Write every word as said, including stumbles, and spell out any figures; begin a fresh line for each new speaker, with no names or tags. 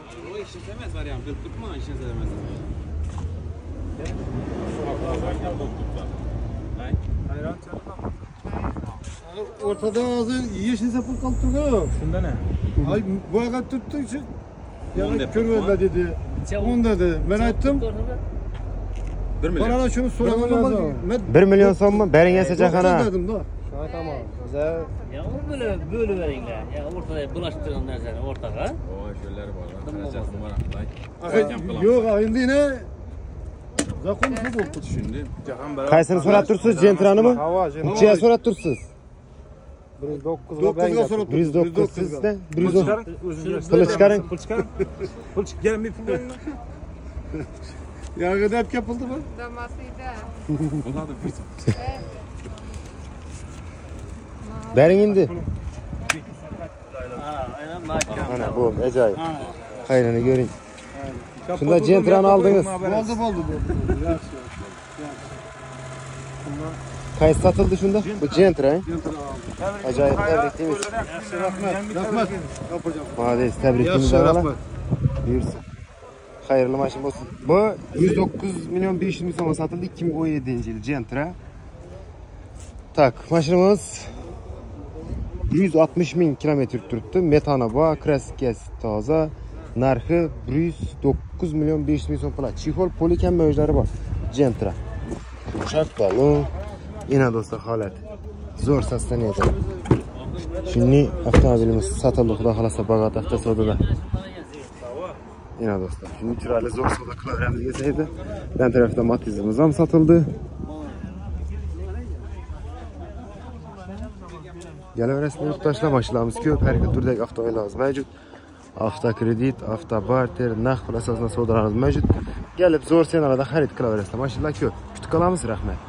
O işletemez var yani. Kırpma işletemez.
Ortada hazır yeşil sapı kalıp duruyor.
Şunda ne?
Ay bu agat tuttuğu için ya körüverme dedi. On dedi. Ben ettim.
Bir milyon.
Bana da şunu soramam lazım.
bir milyon so'm mu? Bering esa
Ha dedim da.
Şuna tamam. Bize
Ya o böyle böyle veringler. Ya ortada bulaştırgan narsani ortaga.
O şöyle var. Kaçak numara.
Yok endi yine zakon su bo'ldi.
Şimdi Jahan beraber.
qaysini so'rab tursiz? Gentra'nimi? Nechiga so'rab tursiz?
bir yuz dokuz
dokuz ga so'rab
bir yuz dokuz sizda? bir yuz o'n.
Pul
chiqaring.
Pul chiqaring. Pul chiqib gelin bir pul verin.
Ya kadar yapıldı mı?
Damasıydı.
Bunlar da bir.
Bering endi.
Aynen nakam.
Mana bu ajoyib. Qayrini ko'ring. Shunda Gentra'ni oldingiz.
Oldu oldu oldu. Yaxshi.
Qaysi sotildi shunda? Bu Gentra. Ajoyib, tabriklaymiz.
Rahmat. Rahmat. Yapacağım.
Молодец, tabriklaymiz.
Yaxshi rahmat.
Buyursin. Xayrli mashina bo'lsin. Bu yuz to'qqiz million besh yuz ming so'mga sotildi ikki ming o'n yettinchi yil Gentra. Tak, mashinamiz yuz oltmish ming kilometr turibdi. Metani bor, kraskasi toza. Narxi bir yuz to'qqiz million besh yuz ming so'm pul. Chexol polikan mojlari bor. Gentra. Yumshoq balon. Ina do'stlar holati. Zo'r sostaniyada. Shunday avtomobilimiz sotildi, xudo xolasa Bag'ot avtosavdoda. Ina do'stlar, shunday chiroyli zo'r savdo qilaveramiz desaydi. Dan tarafdan Matizimiz ham sotildi. Gelaverasizlar yurtdoshlar, mashinalarimiz ko'p, har ikki turdagi avtomobillarimiz mavjud. Avtokredit, avtobarter, naqd pul asosida savdolarimiz mavjud. Kelib zo'r senalarda xarid qilaverasizlar. Mashinalar ko'p. Kutib qolamiz, rahmat.